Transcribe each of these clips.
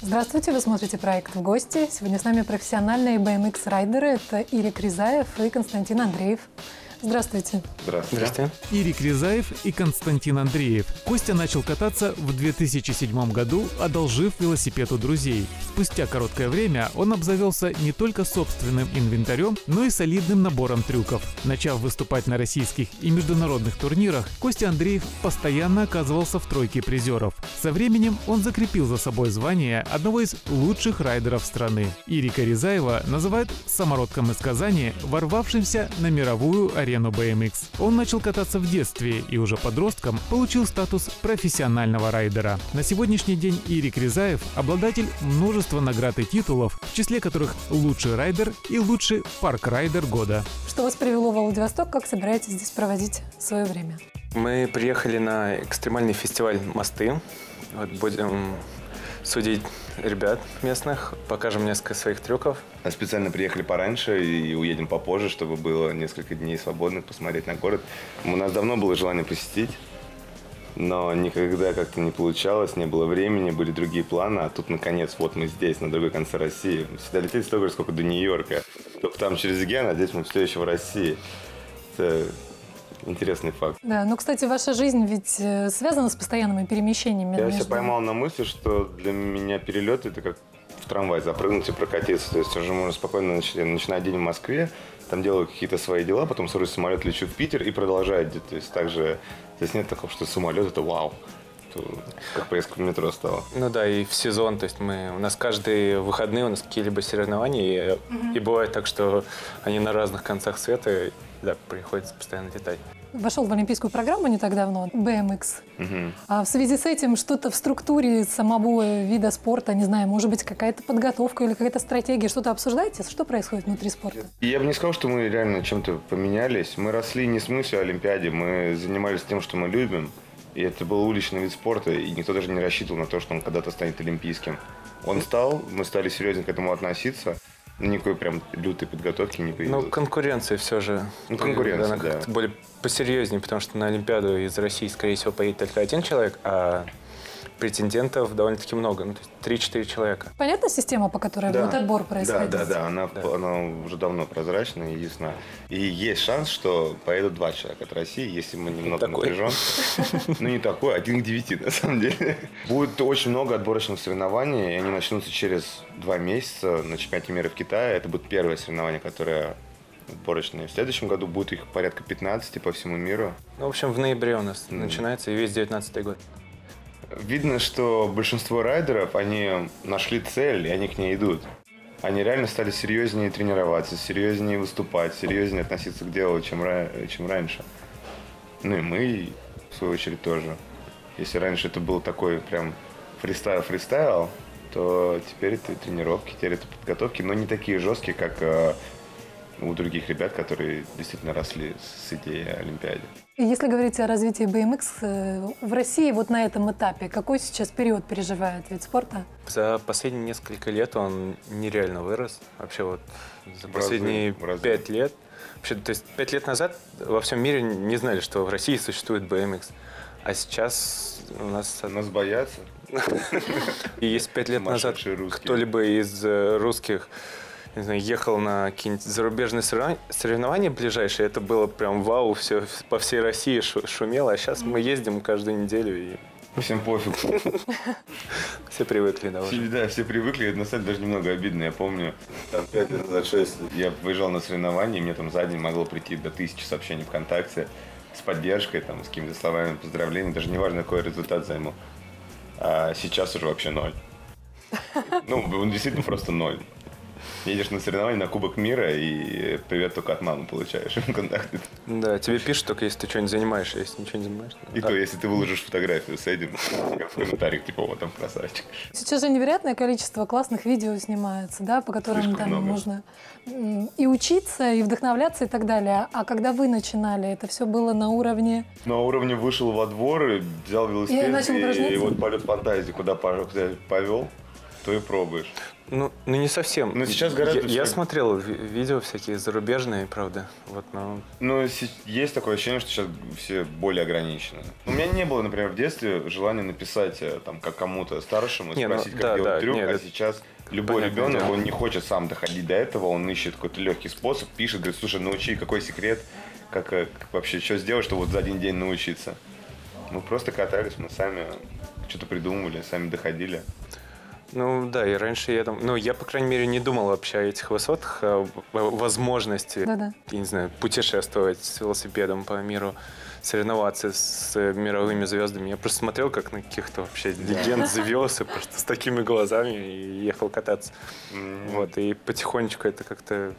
Здравствуйте, вы смотрите проект «В гости». Сегодня с нами профессиональные BMX-райдеры. Это Ирик Ризаев и Константин Андреев. Здравствуйте. Здравствуйте. Ирик Ризаев и Константин Андреев. Костя начал кататься в 2007 году, одолжив велосипед у друзей. Спустя короткое время он обзавелся не только собственным инвентарем, но и солидным набором трюков. Начав выступать на российских и международных турнирах, Костя Андреев постоянно оказывался в тройке призеров. Со временем он закрепил за собой звание одного из лучших райдеров страны. Ирика Ризаева называют самородком из Казани, ворвавшимся на мировую арену BMX. Он начал кататься в детстве и уже подростком получил статус профессионального райдера. На сегодняшний день Ирик Ризаев – обладатель множества наград и титулов, в числе которых лучший райдер и лучший парк-райдер года. Что вас привело в Владивосток? Как собираетесь здесь проводить свое время? Мы приехали на экстремальный фестиваль «Мосты». Вот будем судить ребят местных, покажем несколько своих трюков. Специально приехали пораньше и уедем попозже, чтобы было несколько дней свободных посмотреть на город. У нас давно было желание посетить, но никогда как-то не получалось, не было времени, были другие планы. А тут, наконец, вот мы здесь, на другой конце России. Всегда лететь столько же, сколько до Нью-Йорка. Только там через Ген, а здесь мы все еще в России. Это интересный факт. Да, ну, кстати, ваша жизнь ведь связана с постоянными перемещениями. Я себя поймал на мысли, что для меня перелет – это как в трамвай запрыгнуть и прокатиться. То есть уже можно спокойно начинать день в Москве, там делаю какие-то свои дела, потом сажусь в самолет, лечу в Питер и продолжаю. То есть также здесь нет такого, что самолет – это вау. Как поездка в метро стала. Ну да, и в сезон, то есть у нас каждые выходные у нас какие-либо соревнования, и бывает так, что они на разных концах света, да, приходится постоянно летать. Вошел в олимпийскую программу не так давно, BMX. А в связи с этим что-то в структуре самого вида спорта, не знаю, может быть, какая-то подготовка или какая-то стратегия, что-то обсуждаете? Что происходит внутри спорта? Я бы не сказал, что мы реально чем-то поменялись. Мы росли не с мыслью о Олимпиаде, мы занимались тем, что мы любим. И это был уличный вид спорта, и никто даже не рассчитывал на то, что он когда-то станет олимпийским. Он стал, мы стали серьезно к этому относиться. Никакой прям лютой подготовки не появилось. Ну, конкуренция все же. Ну, конкуренция, да. Она более посерьезнее, потому что на Олимпиаду из России, скорее всего, поедет только один человек, а претендентов довольно-таки много, ну, то есть 3-4 человека. Понятна система, по которой будет отбор происходить? Да, она уже давно прозрачна и ясна. И есть шанс, что поедут 2 человека от России, если мы немного напряжем. Ну, не такой, 1 к 9, на самом деле. Будет очень много отборочных соревнований, и они начнутся через 2 месяца на чемпионате мира в Китае. Это будет первое соревнование, которое отборочные. В следующем году будет их порядка 15 по всему миру. Ну, в общем, в ноябре у нас начинается и весь 19-й год. Видно, что большинство райдеров, они нашли цель, и они к ней идут. Они реально стали серьезнее тренироваться, серьезнее выступать, серьезнее относиться к делу, чем раньше. Ну и мы, в свою очередь, тоже. Если раньше это был такой прям фристайл, то теперь это тренировки, теперь это подготовки, но не такие жесткие, как у других ребят, которые действительно росли с идеей о Олимпиаде. Если говорить о развитии BMX в России вот на этом этапе, какой сейчас период переживает вид спорта? За последние несколько лет он нереально вырос. Вообще вот за последние 5 лет. Вообще, то есть 5 лет назад во всем мире не знали, что в России существует BMX. А сейчас у нас боятся. И если 5 лет назад кто-либо из русских, не знаю, ехал на какие-нибудь зарубежные соревнования ближайшие, это было прям вау, все по всей России шумело, а сейчас мы ездим каждую неделю и... Всем пофиг. Все привыкли, да, уже. Да, все привыкли, это на самом деле даже немного обидно. Я помню, там 5 лет назад, 6, я выезжал на соревнования, и мне там за день могло прийти до 1000 сообщений ВКонтакте с поддержкой, там, с какими-то словами поздравлений, даже не важно, какой результат займу. А сейчас уже вообще 0. Ну, он действительно просто 0. Едешь на соревнования, на Кубок мира, и привет только от мамы получаешь в контакте. Да, тебе пишут только, если ты что-нибудь занимаешься, если ничего не занимаешься. И то, если ты выложишь фотографию с этим, в комментариях, типа, вот там красавчик. Сейчас же невероятное количество классных видео снимается, да, по которым слишком там много. можно и учиться, и вдохновляться, и так далее. А когда вы начинали, это все было на уровне... На уровне вышел во двор, взял велосипед, и начал упражняться? и вот полет фантазии, куда повел. то и пробуешь. Ну не совсем. Но сейчас гораздо... Я смотрел видео всякие зарубежные, правда. Вот, но... Ну, есть такое ощущение, что сейчас все более ограничены. У меня не было, например, в детстве желания написать там как кому-то старшему, спросить, как делать трюк, а сейчас любой ребенок, он не хочет сам доходить до этого, он ищет какой-то легкий способ, пишет, говорит, слушай, научи, какой секрет, как вообще, что сделать, чтобы вот за один день научиться. Мы просто катались, мы сами что-то придумывали, сами доходили. Ну да, и раньше я, по крайней мере, не думал вообще о этих высотах, о возможности, я не знаю, путешествовать с велосипедом по миру, соревноваться с мировыми звездами. Я просто смотрел, как на каких-то вообще легенд звезд, и просто с такими глазами и ехал кататься. Вот, и потихонечку это как-то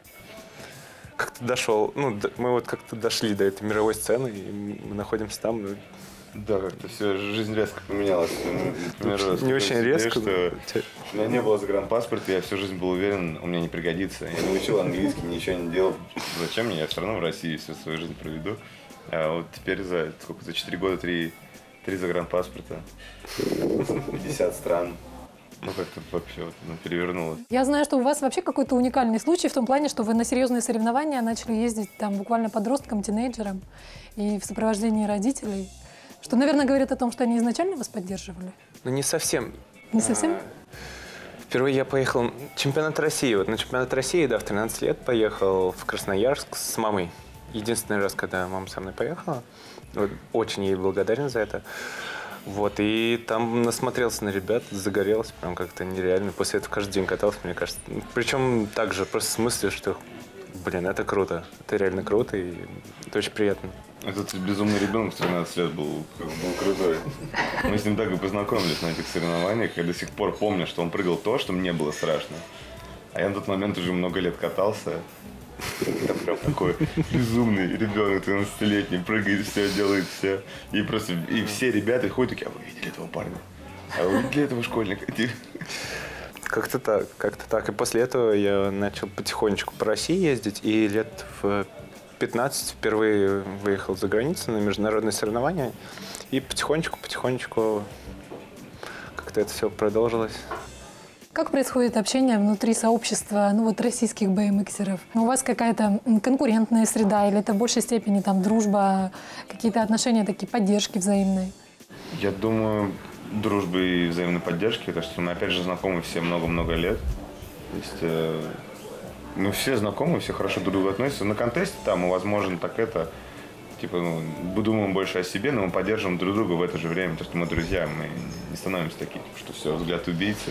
дошел. Ну, мы вот как-то дошли до этой мировой сцены, и мы находимся там. Да, как-то все, жизнь резко поменялась. Например, не очень резко. Что у меня не было загранпаспорта, я всю жизнь был уверен, он мне не пригодится. Я не учил английский, ничего не делал. Зачем мне? Я все равно в России всю свою жизнь проведу. А вот теперь за 4 года 3 загранпаспорта, 50 стран. Ну, как-то вообще перевернулось. Я знаю, что у вас вообще какой-то уникальный случай в том плане, что вы на серьезные соревнования начали ездить там буквально подростком, тинейджером и в сопровождении родителей. Что, наверное, говорит о том, что они изначально вас поддерживали? Ну, не совсем. Не совсем? Впервые я поехал на чемпионат России. Вот на чемпионат России, в 13 лет поехал в Красноярск с мамой. Единственный раз, когда мама со мной поехала. Вот, очень ей благодарен за это. Вот, и там насмотрелся на ребят, загорелся прям как-то нереально. После этого каждый день катался, мне кажется. Причем также просто в смысле, что, это круто. Это реально круто, и это очень приятно. Этот безумный ребенок в 13 лет был крутой. Мы с ним так и познакомились на этих соревнованиях. Я до сих пор помню, что он прыгал то, что мне было страшно. А я на тот момент уже много лет катался. Там прям такой безумный ребенок 13-летний, прыгает все, делает все. И все ребята ходят такие, а вы видели этого парня? А вы видели этого школьника? Как-то так. И после этого я начал потихонечку по России ездить. И лет в 15 впервые выехал за границу на международные соревнования. И потихонечку как-то это все продолжилось. Как происходит общение внутри сообщества, российских BMX-еров? У вас какая-то конкурентная среда или это в большей степени там дружба, какие-то отношения такие, поддержки взаимные? Я думаю, дружбы и взаимной поддержки, потому что мы опять же знакомы все много-много лет. То есть мы все знакомы, все хорошо друг к другу относятся. На контесте там мы, возможно, думаем больше о себе, но мы поддерживаем друг друга в это же время. То есть мы друзья, мы не становимся такими, что все, взгляд убийцы.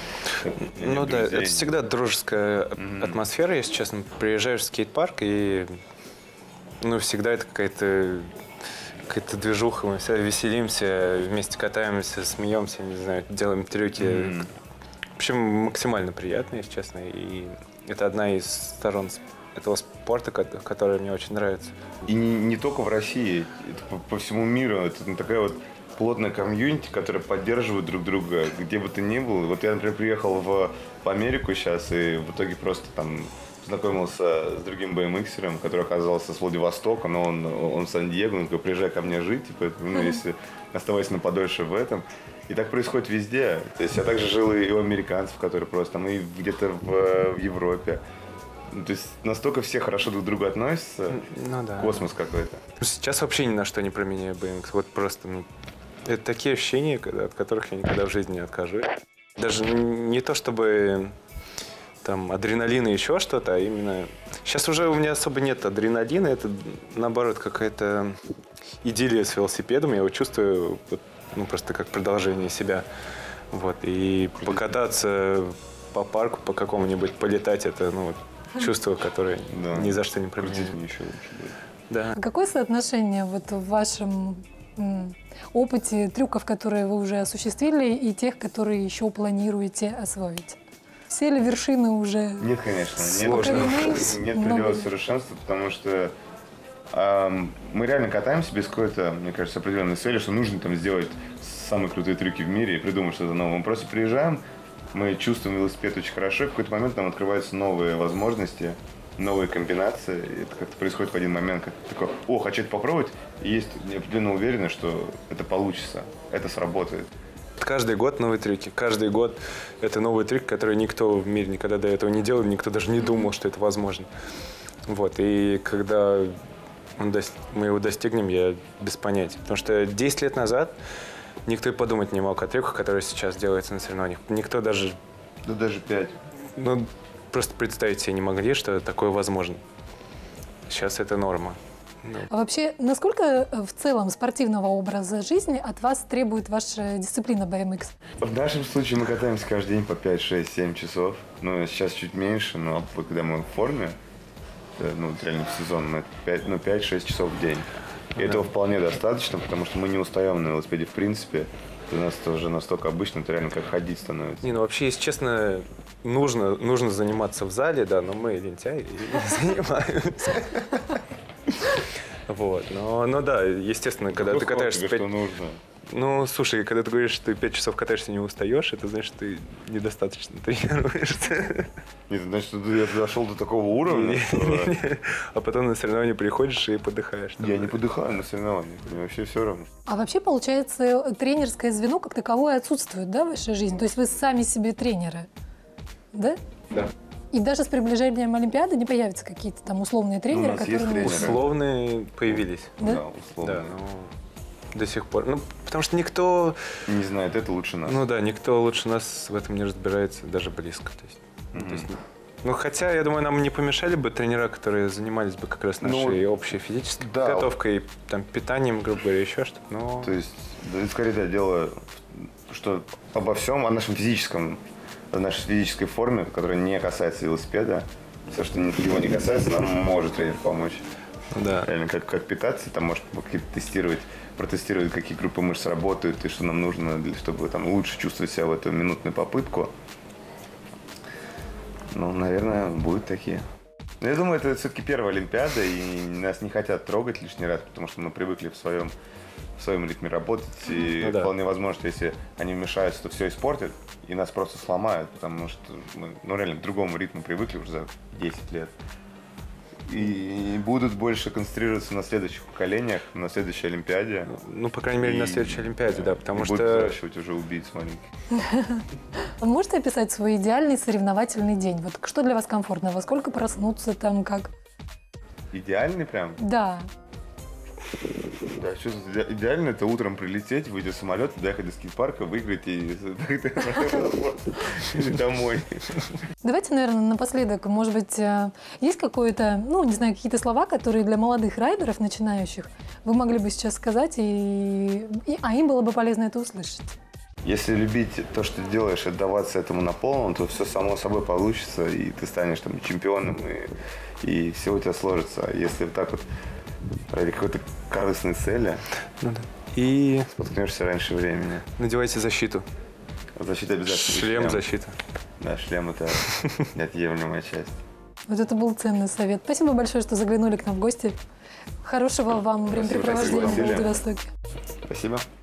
Это всегда дружеская атмосфера, если честно. Приезжаешь в скейт-парк, и всегда это какая-то движуха, мы все веселимся, вместе катаемся, смеемся, не знаю, делаем трюки. В общем, максимально приятно, если честно. И это одна из сторон этого спорта, которая мне очень нравится. И не только в России, это по всему миру. Это такая вот плотная комьюнити, которая поддерживает друг друга, где бы ты ни был. Вот я, например, приехал в Америку сейчас, и в итоге просто там познакомился с другим BMX-ером, который оказался с Владивостока, но он в Сан-Диего, он такой, приезжай ко мне жить, если оставайся на подольше в этом. И так происходит везде. То есть я также жил и у американцев, которые просто там, и где-то в Европе. То есть настолько все хорошо друг к другу относятся. Космос какой-то. Сейчас вообще ни на что не променяю BMX. Вот просто, это такие ощущения, от которых я никогда в жизни не откажусь. Даже не то, чтобы там адреналин и еще что-то, а именно... Сейчас уже у меня особо нет адреналина, это, наоборот, какая-то идиллия с велосипедом. Я его чувствую просто как продолжение себя. Вот. И покататься по парку, по какому-нибудь, полетать, это, чувство, которое ни за что не променяю. Еще лучше. Да. А какое соотношение в вашем опыте трюков, которые вы уже осуществили, и тех, которые еще планируете освоить? Все ли вершины уже? Нет, конечно. Нет предела совершенства, потому что мы реально катаемся без какой-то, мне кажется, определенной цели, что нужно там сделать самые крутые трюки в мире и придумать что-то новое. Мы просто приезжаем, мы чувствуем велосипед очень хорошо, и в какой-то момент нам открываются новые возможности, новые комбинации. И это как-то происходит в один момент, как ты такой, хочу это попробовать, и есть определенно уверенность, что это получится, это сработает. каждый год новые трюки. Каждый год это новый трюк, который никто в мире никогда до этого не делал, никто даже не думал, что это возможно. Вот. И когда мы его достигнем, я без понятия. Потому что 10 лет назад никто и подумать не мог о трюках, которые сейчас делаются на соревнованиях. Никто даже... Да даже 5. Ну, просто представить себе не могли, что такое возможно. Сейчас это норма. А вообще, насколько в целом спортивного образа жизни от вас требует ваша дисциплина BMX? В нашем случае мы катаемся каждый день по 5, 6, 7 часов. Ну, сейчас чуть меньше, но когда мы в форме, ну, реально в сезон, мы 5-6 часов в день. И этого вполне достаточно, потому что мы не устаем на велосипеде в принципе. У нас это уже настолько обычно, это реально как ходить становится. Не, ну вообще, если честно, нужно заниматься в зале, да, но мы лентяи и не занимаемся. Вот, но да, естественно, когда ты катаешься... Что нужно? Ну, слушай, когда ты говоришь, что ты 5 часов катаешься и не устаешь, это значит, что ты недостаточно тренируешься. Нет, значит, что я дошел до такого уровня, А потом на соревнования приходишь и подыхаешь. Я не подыхаю на соревнованиях, мне вообще все равно. А вообще, получается, тренерское звено как таковое отсутствует, да, в вашей жизни? То есть вы сами себе тренеры, да? Да. И даже с приближением Олимпиады не появятся какие-то там условные тренеры, нас которые... есть тренеры. Условные появились. Да? Да, условно. Да, но до сих пор. Ну, потому что никто... Не знает, это лучше нас. Ну да, никто лучше нас в этом не разбирается даже близко. То есть, ну, хотя, я думаю, нам не помешали бы тренера, которые занимались бы как раз нашей общей физической подготовкой, там, питанием, грубо говоря, еще что-то. Но... То есть, скорее, да, дело, что обо всем, о нашем физическом, о нашей физической форме, которая не касается велосипеда, все, что его не касается, нам может тренер помочь. Да. Реально, как питаться, там, может, какие-то протестировать, какие группы мышц работают и что нам нужно, чтобы там лучше чувствовать себя в эту минутную попытку. Ну, наверное, будут такие. Но я думаю, это все-таки первая Олимпиада, и нас не хотят трогать лишний раз, потому что мы привыкли в своем ритме работать, и вполне возможно, что если они вмешаются, то все испортят, и нас просто сломают, потому что мы, ну, реально к другому ритму привыкли уже за 10 лет. И будут больше концентрироваться на следующих поколениях, на следующей Олимпиаде. Ну, по крайней мере, на следующей Олимпиаде, да, потому что... Будут выращивать уже убийц маленьких. Вы можете описать свой идеальный соревновательный день? Вот что для вас комфортно? Во сколько проснуться там, как? Идеальный прям? Да. Да, что идеально это утром прилететь, выйти в самолет, доехать до скейт-парка, выиграть и домой. Давайте, наверное, напоследок, может быть, есть какое-то, ну, не знаю, какие-то слова, которые для молодых райдеров, начинающих, вы могли бы сейчас сказать, а им было бы полезно это услышать. Если любить то, что ты делаешь, отдаваться этому на полном, то все само собой получится, и ты станешь там чемпионом, и все у тебя сложится. Если вот так вот ради какой-то корыстной цели, и споткнешься раньше времени. Надевайте защиту. Защита обязательно. Шлем, защита. Да, шлем – это неотъемлемая часть. Вот это был ценный совет. Спасибо большое, что заглянули к нам в гости. Хорошего вам времяпрепровождения в Владивостоке. Спасибо.